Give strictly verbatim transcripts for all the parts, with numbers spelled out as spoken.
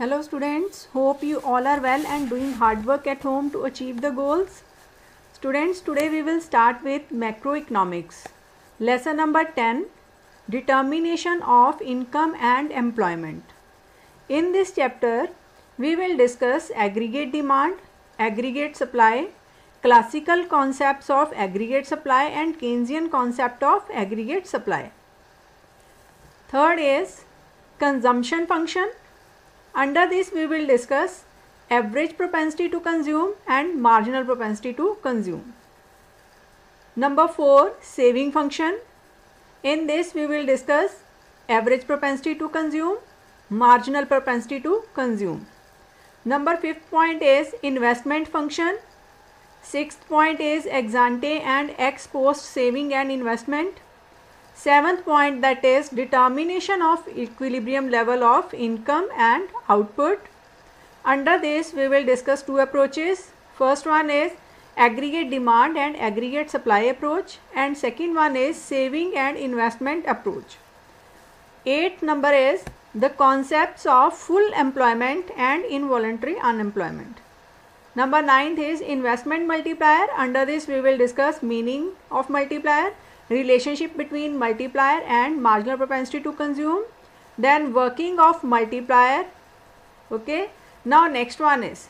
Hello students, hope you all are well and doing hard work at home to achieve the goals. Students, today we will start with macroeconomics. Lesson number ten, determination of income and employment. In this chapter, we will discuss aggregate demand, aggregate supply, classical concepts of aggregate supply and Keynesian concept of aggregate supply. Third is consumption function. Under this we will discuss average propensity to consume and marginal propensity to consume. Number four, saving function. In this we will discuss average propensity to consume, marginal propensity to consume. Number fifth point is investment function. Sixth point is ex ante and ex post saving and investment. Seventh point, that is determination of equilibrium level of income and output. Under this we will discuss two approaches. First one is aggregate demand and aggregate supply approach, and second one is saving and investment approach. Eighth number is the concepts of full employment and involuntary unemployment. Number ninth is investment multiplier. Under this we will discuss meaning of multiplier, relationship between multiplier and marginal propensity to consume, then working of multiplier. Okay, now next one is,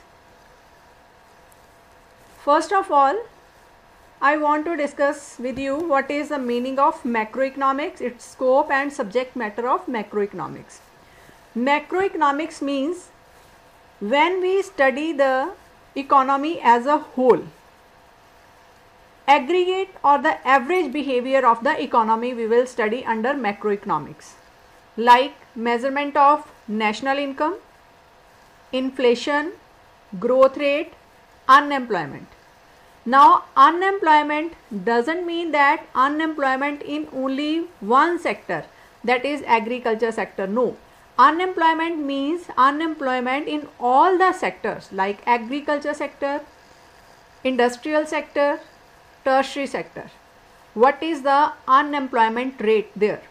first of all I want to discuss with you what is the meaning of macroeconomics, its scope and subject matter of macroeconomics. Macroeconomics means when we study the economy as a whole, aggregate or the average behavior of the economy we will study under macroeconomics, like measurement of national income, inflation, growth rate, unemployment. Now unemployment doesn't mean that unemployment in only one sector, that is agriculture sector. No, unemployment means unemployment in all the sectors like agriculture sector, industrial sector, tertiary sector. What is the unemployment rate there?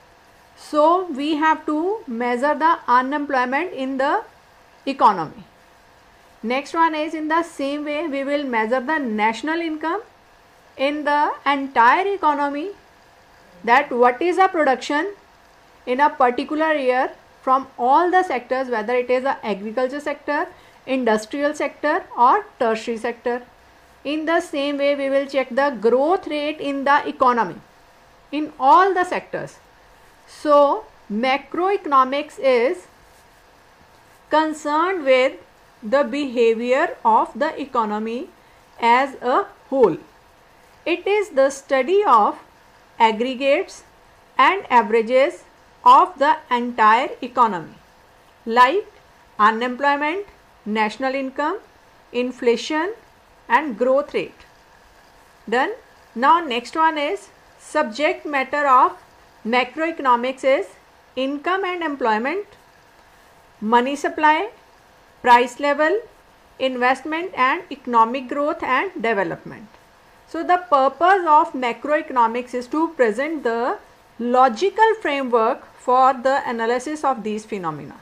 So we have to measure the unemployment in the economy. Next one is, in the same way we will measure the national income in the entire economy, that what is the production in a particular year from all the sectors, whether it is the agriculture sector, industrial sector or tertiary sector. In the same way we will check the growth rate in the economy in all the sectors. So macroeconomics is concerned with the behavior of the economy as a whole. It is the study of aggregates and averages of the entire economy, like unemployment, national income, inflation and growth rate. Done. Now next one is subject matter of macroeconomics is income and employment, money supply, price level, investment and economic growth and development. So the purpose of macroeconomics is to present the logical framework for the analysis of these phenomena.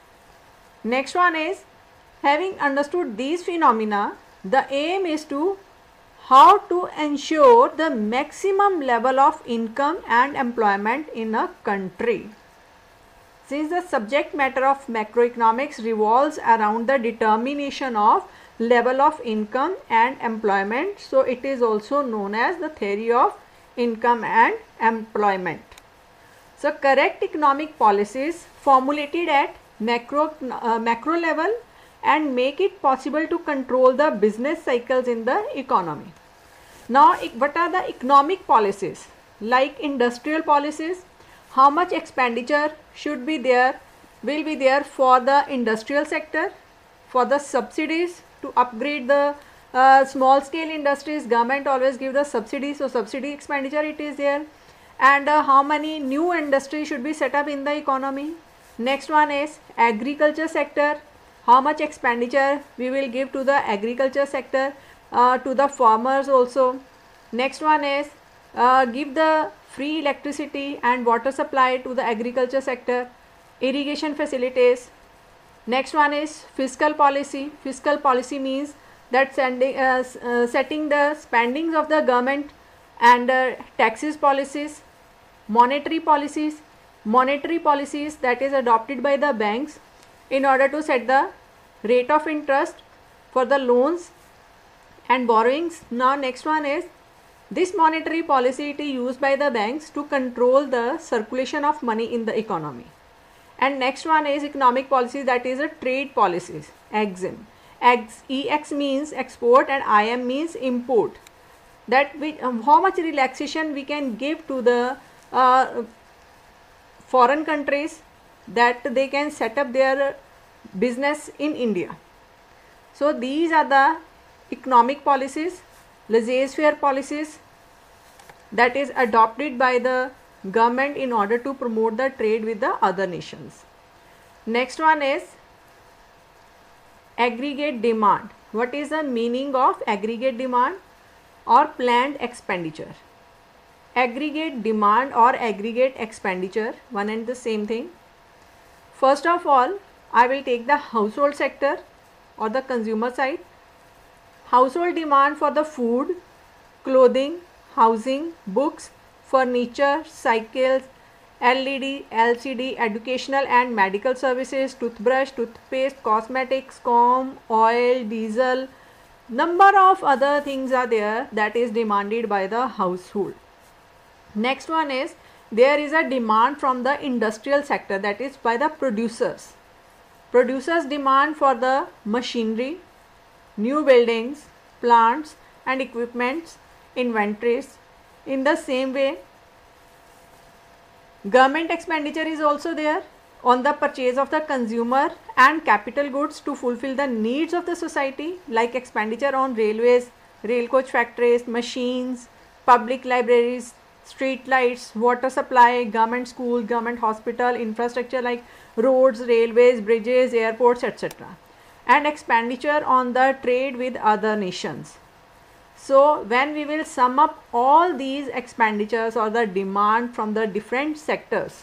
Next one is, having understood these phenomena, the aim is to how to ensure the maximum level of income and employment in a country. Since the subject matter of macroeconomics revolves around the determination of level of income and employment, so it is also known as the theory of income and employment. So correct economic policies formulated at macro, uh, macro level and make it possible to control the business cycles in the economy. Now what are the economic policies? Like industrial policies, how much expenditure should be there, will be there for the industrial sector, for the subsidies to upgrade the uh, small scale industries, government always give the subsidies, so subsidy expenditure it is there, and uh, how many new industries should be set up in the economy. Next one is agriculture sector, how much expenditure we will give to the agriculture sector, uh, to the farmers also. Next one is uh, give the free electricity and water supply to the agriculture sector, irrigation facilities. Next one is fiscal policy. Fiscal policy means that sending, uh, uh, setting the spendings of the government and uh, taxes policies. Monetary policies. Monetary policies that is adopted by the banks in order to set the rate of interest for the loans and borrowings. Now next one is this monetary policy, it is used by the banks to control the circulation of money in the economy. And next one is economic policy, that is a trade policies. E X I M. Ex, E X means export and I M means import. That we, um, how much relaxation we can give to the uh, foreign countries that they can set up their business in India. So these are the economic policies, laissez-faire policies that is adopted by the government in order to promote the trade with the other nations. Next one is aggregate demand. What is the meaning of aggregate demand or planned expenditure? Aggregate demand or aggregate expenditure, one and the same thing. First of all, I will take the household sector or the consumer side. Household demand for the food, clothing, housing, books, furniture, cycles, L E D, L C D, educational and medical services, toothbrush, toothpaste, cosmetics, comb, oil, diesel, number of other things are there that is demanded by the household. Next one is there is a demand from the industrial sector, that is by the producers. Producers demand for the machinery, new buildings, plants and equipments, inventories. In the same way, government expenditure is also there on the purchase of the consumer and capital goods to fulfill the needs of the society, like expenditure on railways, rail coach factories, machines, public libraries, street lights, water supply, government school, government hospital, infrastructure like roads, railways, bridges, airports, et cetera. And expenditure on the trade with other nations. So when we will sum up all these expenditures or the demand from the different sectors,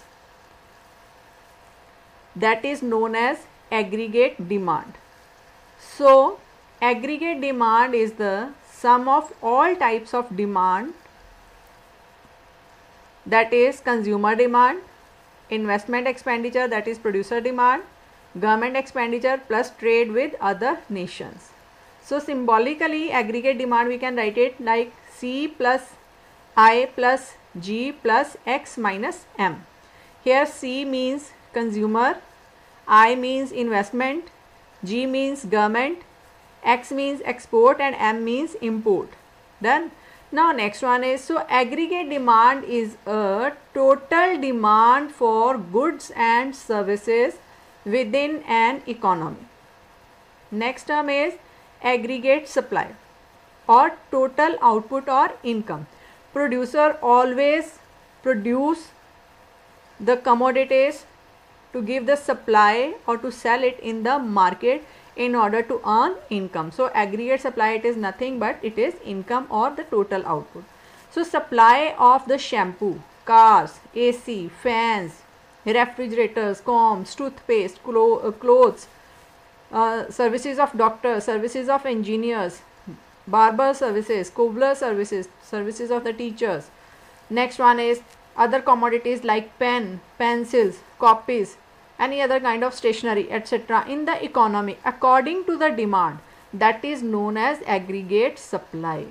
that is known as aggregate demand. So aggregate demand is the sum of all types of demand, that is consumer demand, investment expenditure, that is producer demand, government expenditure plus trade with other nations. So symbolically aggregate demand we can write it like C plus I plus G plus X minus M. Here C means consumer, I means investment, G means government, X means export and M means import. Done. Now next one is, so aggregate demand is a total demand for goods and services within an economy. Next term is aggregate supply or total output or income. Producer always produce the commodities to give the supply or to sell it in the market in order to earn income. So aggregate supply, it is nothing but it is income or the total output. So supply of the shampoo, cars, A C, fans, refrigerators, combs, toothpaste, clo uh, clothes, uh, services of doctors, services of engineers, barber services, cobbler services, services of the teachers. Next one is other commodities like pen, pencils, copies, any other kind of stationery, et cetera in the economy according to the demand, that is known as aggregate supply.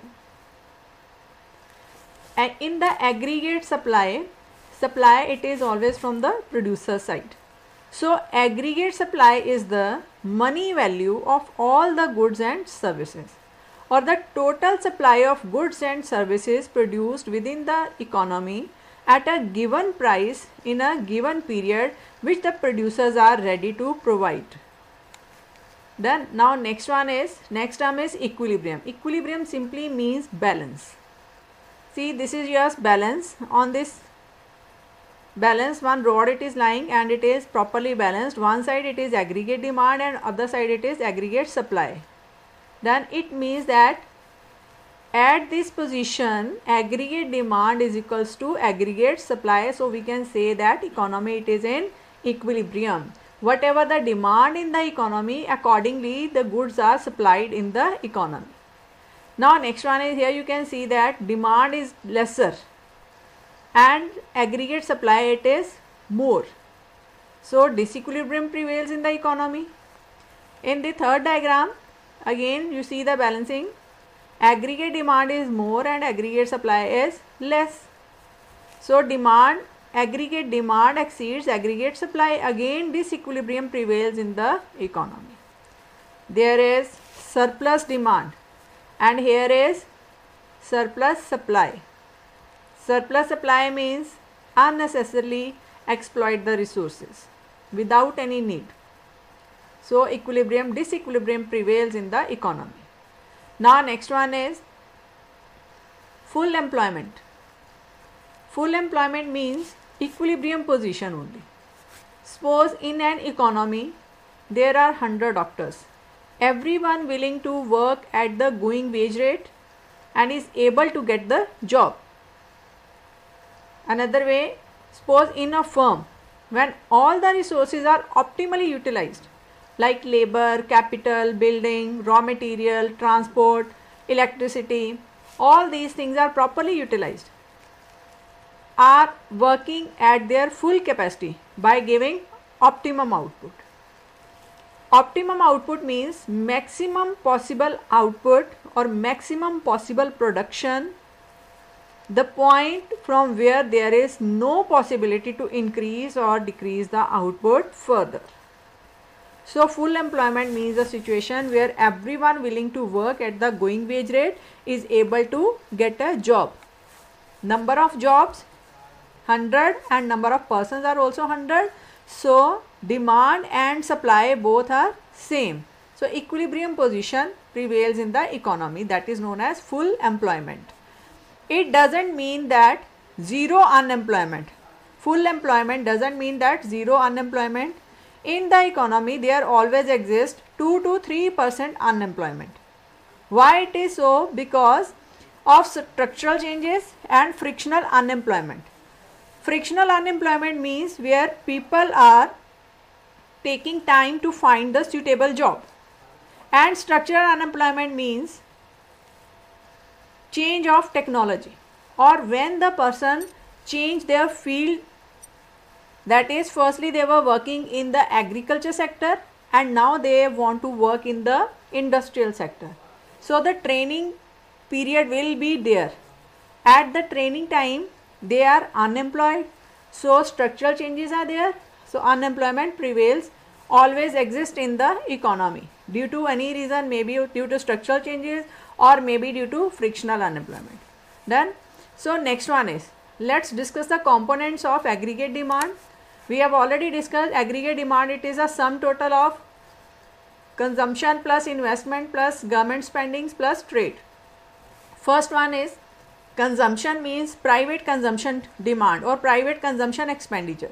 And in the aggregate supply, supply it is always from the producer side. So aggregate supply is the money value of all the goods and services, or the total supply of goods and services produced within the economy at a given price in a given period which the producers are ready to provide. Then now next one is, next term is equilibrium. Equilibrium simply means balance. See, this is your balance. On this balance, one rod it is lying and it is properly balanced. One side it is aggregate demand and other side it is aggregate supply. Then it means that at this position aggregate demand is equals to aggregate supply. So we can say that economy it is in equilibrium. whatever the demand in the economy, accordingly the goods are supplied in the economy. Now next one is, here you can see that demand is lesser and aggregate supply it is more. So disequilibrium prevails in the economy. In the third diagram, again you see the balancing. Aggregate demand is more and aggregate supply is less. So demand, aggregate demand exceeds aggregate supply. Again disequilibrium prevails in the economy. There is surplus demand and here is surplus supply. Surplus supply means unnecessarily exploit the resources without any need. So equilibrium, disequilibrium prevails in the economy. Now next one is full employment. Full employment means equilibrium position only. Suppose in an economy there are one hundred doctors. Everyone willing to work at the going wage rate and is able to get the job. Another way, suppose in a firm when all the resources are optimally utilized, like labor, capital, building, raw material, transport, electricity, all these things are properly utilized, are working at their full capacity by giving optimum output. Optimum output means maximum possible output or maximum possible production, the point from where there is no possibility to increase or decrease the output further. So full employment means a situation where everyone willing to work at the going wage rate is able to get a job. Number of jobs one hundred and number of persons are also one hundred. So demand and supply both are same. So equilibrium position prevails in the economy, that is known as full employment. It doesn't mean that zero unemployment. Full employment doesn't mean that zero unemployment. In the economy there always exists two to three percent unemployment. Why it is so? Because of structural changes and frictional unemployment. Frictional unemployment means where people are taking time to find the suitable job, and structural unemployment means change of technology, or when the person change their field. That is, firstly they were working in the agriculture sector and now they want to work in the industrial sector. So the training period will be there. At the training time they are unemployed, so structural changes are there. So unemployment prevails, always exist in the economy due to any reason, maybe due to structural changes or maybe due to frictional unemployment. Done. So next one is, let's discuss the components of aggregate demand. We have already discussed aggregate demand. It is a sum total of consumption plus investment plus government spendings plus trade. First one is consumption, means private consumption demand or private consumption expenditure.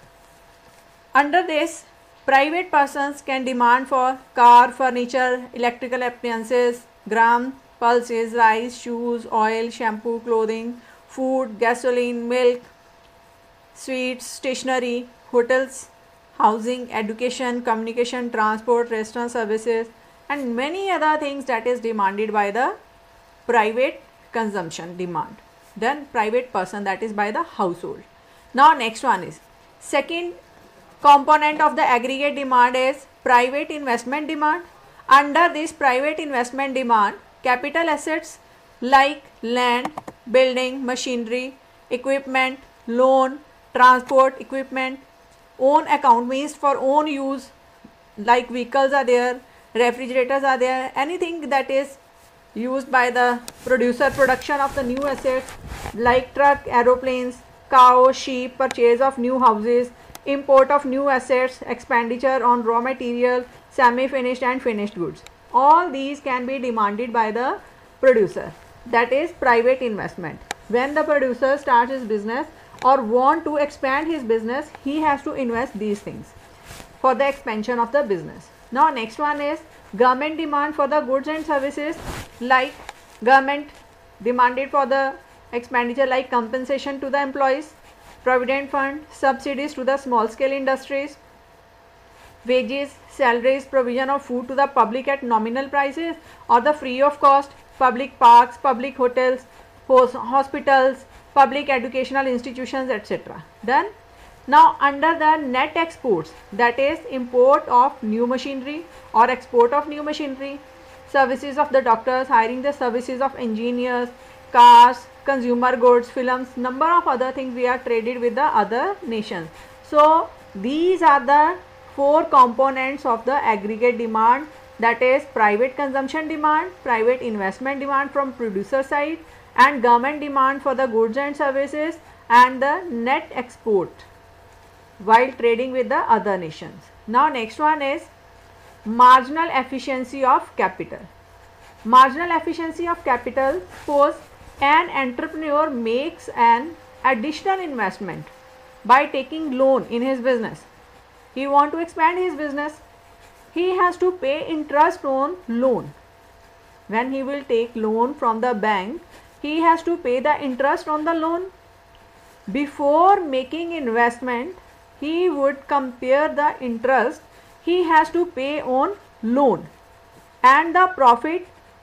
Under this, private persons can demand for car, furniture, electrical appliances, gram, pulses, rice, shoes, oil, shampoo, clothing, food, gasoline, milk, sweets, stationery, hotels, housing, education, communication, transport, restaurant services, and many other things that is demanded by the private consumption demand. Then private person, that is by the household. Now next one is, second component of the aggregate demand is private investment demand. Under this private investment demand, capital assets like land, building, machinery, equipment, loan, transport equipment, own account means for own use, like vehicles are there, refrigerators are there, anything that is used by the producer, production of the new assets like truck, aeroplanes, cow, sheep, purchase of new houses, import of new assets, expenditure on raw material, semi-finished and finished goods. All these can be demanded by the producer. That is private investment. When the producer starts his business or want to expand his business, he has to invest these things for the expansion of the business. Now next one is government demand for the goods and services, like government demanded for the expenditure like compensation to the employees, provident fund, subsidies to the small scale industries, wages, salaries, provision of food to the public at nominal prices or the free of cost, public parks, public hotels, hospitals, public educational institutions, et cetera. Done. Now under the net exports, that is import of new machinery or export of new machinery, services of the doctors, hiring the services of engineers, cars, consumer goods, films, number of other things we are traded with the other nations. So these are the four components of the aggregate demand, that is private consumption demand, private investment demand from producer side, and government demand for the goods and services, and the net export while trading with the other nations. Now next one is marginal efficiency of capital. Marginal efficiency of capital, suppose an entrepreneur makes an additional investment by taking loan in his business. He want to expand his business. He has to pay interest on loan. When he will take loan from the bank, he has to pay the interest on the loan. Before making investment, he would compare the interest he has to pay on loan and the profit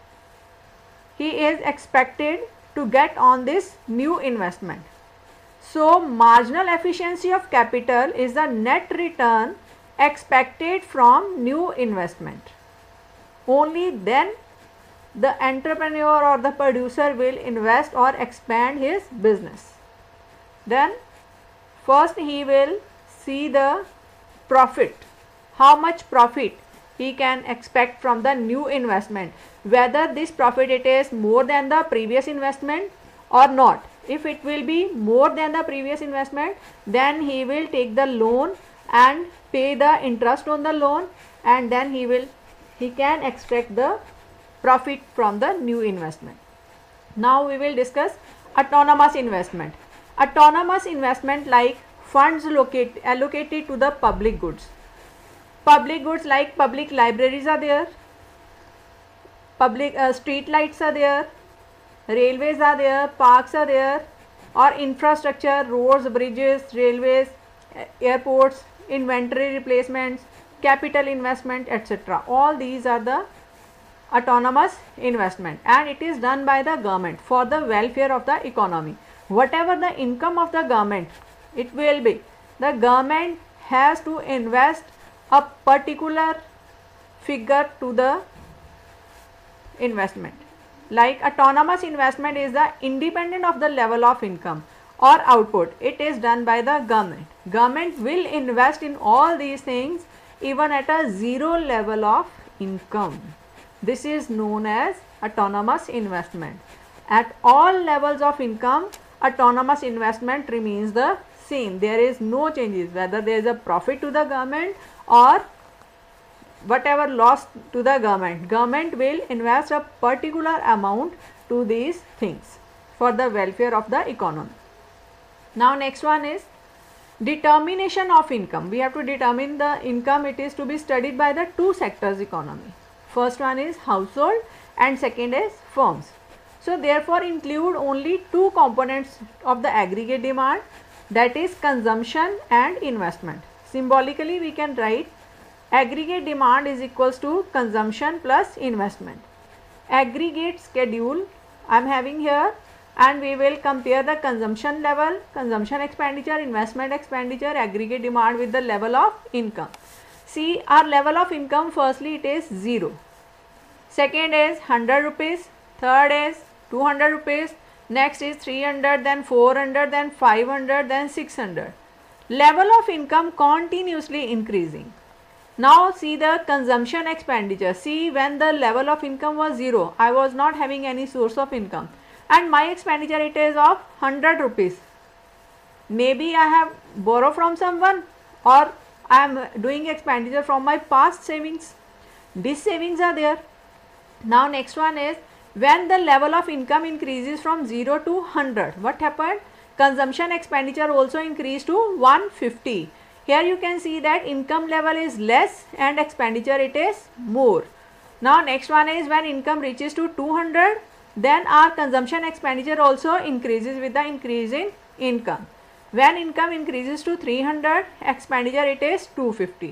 he is expected to get on this new investment. So marginal efficiency of capital is the net return expected from new investment. Only then the entrepreneur or the producer will invest or expand his business. Then first he will see the profit, how much profit he can expect from the new investment, whether this profit it is more than the previous investment or not. If it will be more than the previous investment, then he will take the loan and pay the interest on the loan, and then he will he can extract the profit from the new investment. Now we will discuss autonomous investment. Autonomous investment like funds locate, allocated to the public goods. Public goods like public libraries are there, public uh, street lights are there, railways are there, parks are there, or infrastructure, roads, bridges, railways, airports, inventory replacements, capital investment, et cetera. All these are the autonomous investment, and it is done by the government for the welfare of the economy. Whatever the income of the government, it will be, the government has to invest a particular figure to the investment. Like autonomous investment is the independent of the level of income or output. It is done by the government. Government will invest in all these things even at a zero level of income. This is known as autonomous investment. At all levels of income, autonomous investment remains the same. There is no changes, whether there is a profit to the government or whatever loss to the government. Government will invest a particular amount to these things for the welfare of the economy. Now next one is determination of income. We have to determine the income. It is to be studied by the two sectors economy. First one is household and second is firms. So therefore include only two components of the aggregate demand, that is consumption and investment. Symbolically we can write aggregate demand is equals to consumption plus investment. Aggregate schedule I am having here, and we will compare the consumption level, consumption expenditure, investment expenditure, aggregate demand with the level of income. See, our level of income, firstly it is zero, second is one hundred rupees, third is two hundred rupees, next is three hundred, then four hundred, then five hundred, then six hundred. Level of income continuously increasing. Now see the consumption expenditure. See, when the level of income was zero, I was not having any source of income, and my expenditure it is of one hundred rupees. Maybe I have borrowed from someone, or I am doing expenditure from my past savings. These savings are there. Now next one is when the level of income increases from zero to one hundred. What happened? Consumption expenditure also increased to one hundred fifty. Here you can see that income level is less and expenditure it is more. Now next one is when income reaches to two hundred, then our consumption expenditure also increases with the increase in income. When income increases to three hundred, expenditure it is two hundred fifty.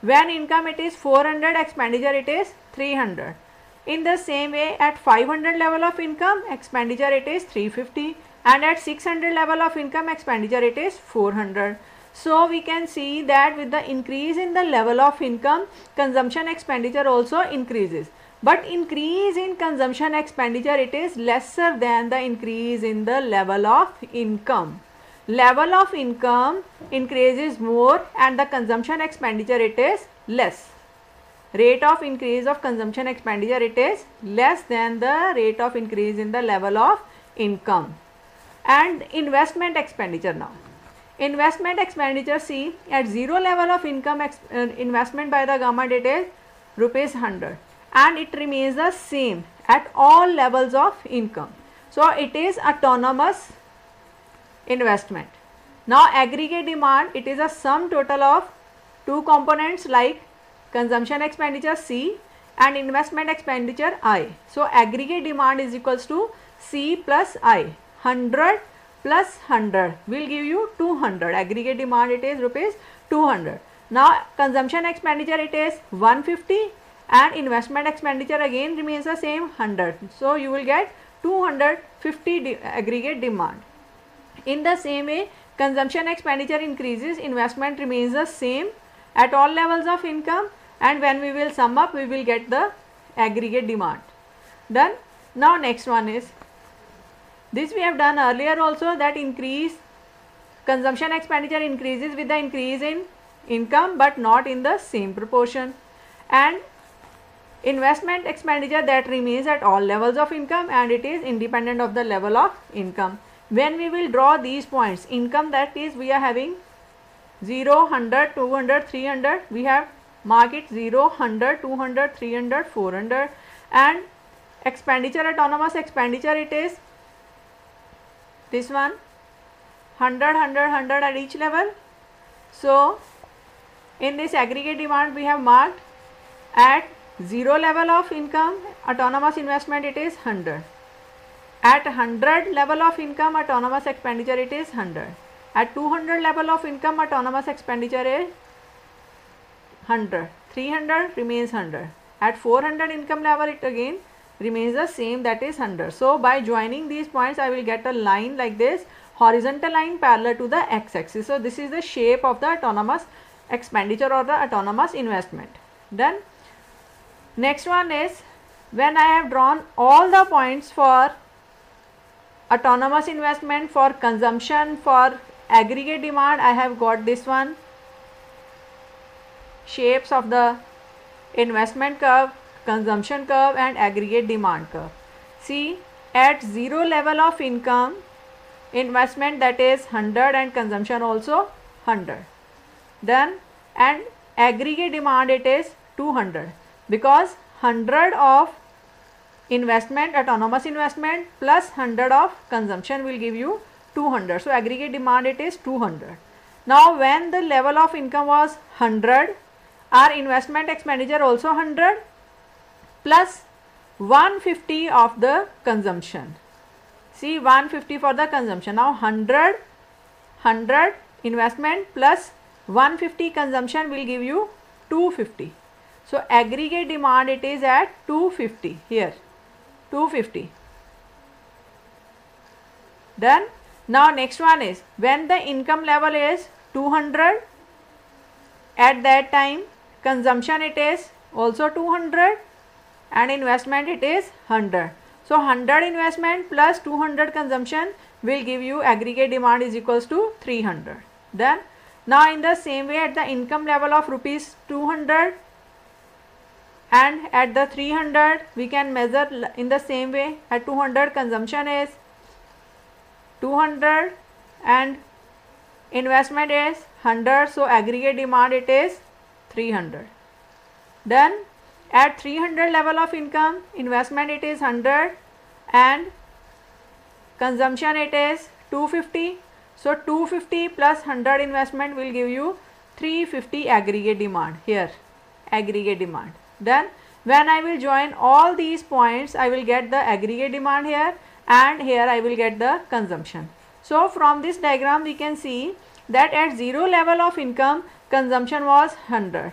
When income it is four hundred, expenditure it is three hundred. In the same way, at five hundred level of income, expenditure it is three hundred fifty, and at six hundred level of income, expenditure it is four hundred. So we can see that with the increase in the level of income, consumption expenditure also increases. But increase in consumption expenditure, it is lesser than the increase in the level of income. Level of income increases more and the consumption expenditure it is less. Rate of increase of consumption expenditure it is less than the rate of increase in the level of income. And investment expenditure now. Investment expenditure, see, at zero level of income, ex uh, investment by the government it is rupees one hundred, and it remains the same at all levels of income. So it is autonomous investment. Now aggregate demand, it is a sum total of two components like consumption expenditure C and investment expenditure I. So aggregate demand is equals to C plus I. one hundred plus one hundred will give you two hundred. Aggregate demand it is rupees two hundred. Now consumption expenditure it is one hundred fifty and investment expenditure again remains the same, one hundred. So you will get two hundred fifty de aggregate demand. In the same way, consumption expenditure increases, investment remains the same at all levels of income, and when we will sum up we will get the aggregate demand. Done. Now next one is, this we have done earlier also, that increase consumption expenditure increases with the increase in income but not in the same proportion, and investment expenditure that remains at all levels of income and it is independent of the level of income. When we will draw these points, income, that is we are having zero, one hundred, two hundred, three hundred, we have mark it zero, one hundred, two hundred, three hundred, four hundred, and expenditure, autonomous expenditure it is this one, one hundred, one hundred, one hundred at each level. So in this aggregate demand we have marked at zero level of income, autonomous investment it is one hundred. At one hundred level of income, autonomous expenditure it is one hundred. At two hundred level of income, autonomous expenditure is one hundred. three hundred remains one hundred. At four hundred income level it again remains the same, that is one hundred. So by joining these points I will get a line like this, horizontal line parallel to the x-axis. So this is the shape of the autonomous expenditure or the autonomous investment. Done. Next one is, when I have drawn all the points for autonomous investment, for consumption, for aggregate demand, I have got this one, shapes of the investment curve, consumption curve and aggregate demand curve. See, at zero level of income, investment that is one hundred and consumption also one hundred. Done. And aggregate demand it is two hundred, because one hundred of investment, autonomous investment plus one hundred of consumption will give you two hundred. So aggregate demand it is two hundred. Now when the level of income was one hundred, our investment expenditure also one hundred plus one hundred fifty of the consumption. See, one hundred fifty for the consumption. Now one hundred, one hundred investment plus one hundred fifty consumption will give you two hundred fifty. So aggregate demand it is at two hundred fifty here, two hundred fifty. Done. Now next one is, when the income level is two hundred, at that time consumption it is also two hundred and investment it is one hundred. So one hundred investment plus two hundred consumption will give you aggregate demand is equals to three hundred. Done. Now in the same way, at the income level of rupees two hundred and at the three hundred we can measure in the same way. At two hundred consumption is two hundred and investment is one hundred, so aggregate demand it is three hundred. Done. At three hundred level of income, investment it is one hundred and consumption it is two hundred fifty. So two hundred fifty plus one hundred investment will give you three hundred fifty aggregate demand here, aggregate demand. Done. When I will join all these points, I will get the aggregate demand here and here I will get the consumption. So from this diagram we can see that at zero level of income, consumption was one hundred.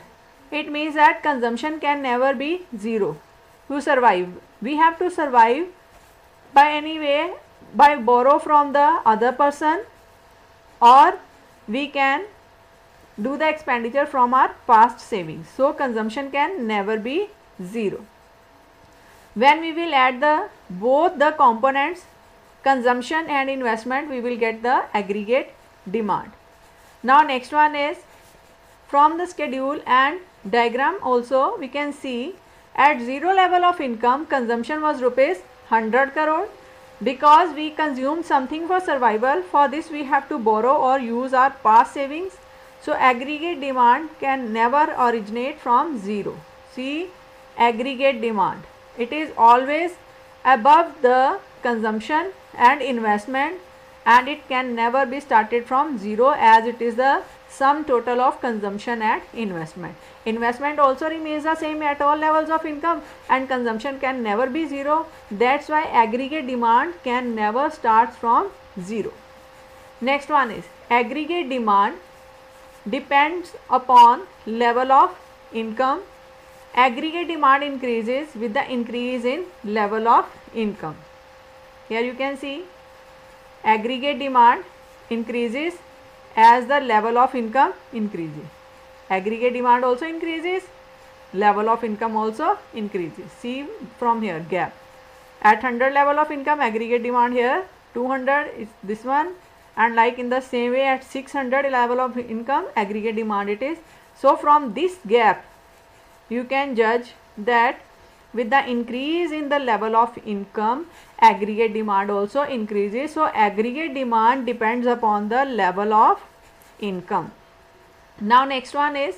it means that consumption can never be zero. To survive, we have to survive by any way, by borrow from the other person, or we can do the expenditure from our past savings. So consumption can never be zero. When we will add the both the components, consumption and investment, we will get the aggregate demand. Now next one is, from the schedule and diagram also we can see, at zero level of income consumption was rupees one hundred crore. Because we consumed something for survival, for this we have to borrow or use our past savings. So aggregate demand can never originate from zero. See, aggregate demand, it is always above the consumption and investment, and it can never be started from zero, as it is the sum total of consumption and investment. Investment also remains the same at all levels of income, and consumption can never be zero. That's why aggregate demand can never start from zero. Next one is, aggregate demand depends upon level of income. Aggregate demand increases with the increase in level of income. Here you can see, aggregate demand increases as the level of income increases. Aggregate demand also increases, level of income also increases. See from here, gap. At one hundred level of income, aggregate demand here two hundred is this one, and like in the same way at six hundred level of income, aggregate demand it is. So from this gap you can judge that with the increase in the level of income, aggregate demand also increases. So aggregate demand depends upon the level of income. Now next one is,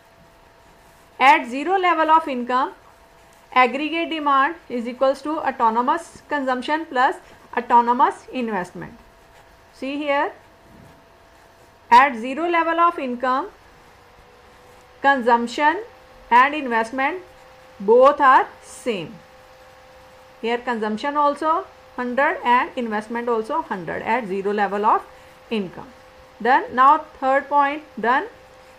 at zero level of income, aggregate demand is equals to autonomous consumption plus autonomous investment. See here, at zero level of income, consumption and investment both are same. Here consumption also one hundred and investment also one hundred at zero level of income. Done. Now third point done.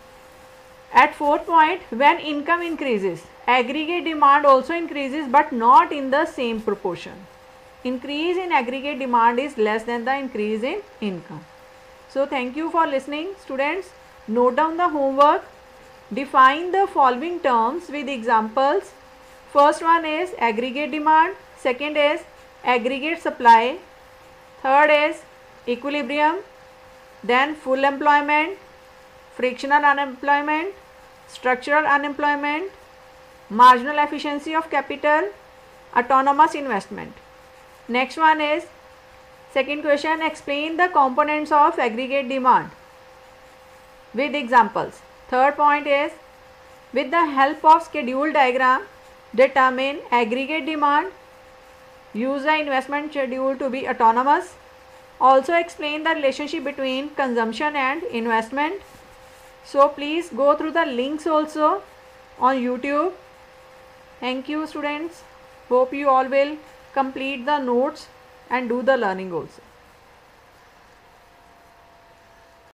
At fourth point, when income increases, aggregate demand also increases, but not in the same proportion. Increase in aggregate demand is less than the increase in income. So thank you for listening, students. Note down the homework. Define the following terms with examples. First one is aggregate demand, second is aggregate supply, third is equilibrium, then full employment, frictional unemployment, structural unemployment, marginal efficiency of capital, autonomous investment. Next one is second question, explain the components of aggregate demand with examples. Third point is, with the help of schedule diagram, determine aggregate demand, use the investment schedule to be autonomous. Also explain the relationship between consumption and investment. So please go through the links also on YouTube. Thank you students. Hope you all will complete the notes and do the learning also.